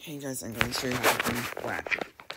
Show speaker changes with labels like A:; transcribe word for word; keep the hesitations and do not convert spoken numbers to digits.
A: Okay, guys, I'm going to show you how to do wrap.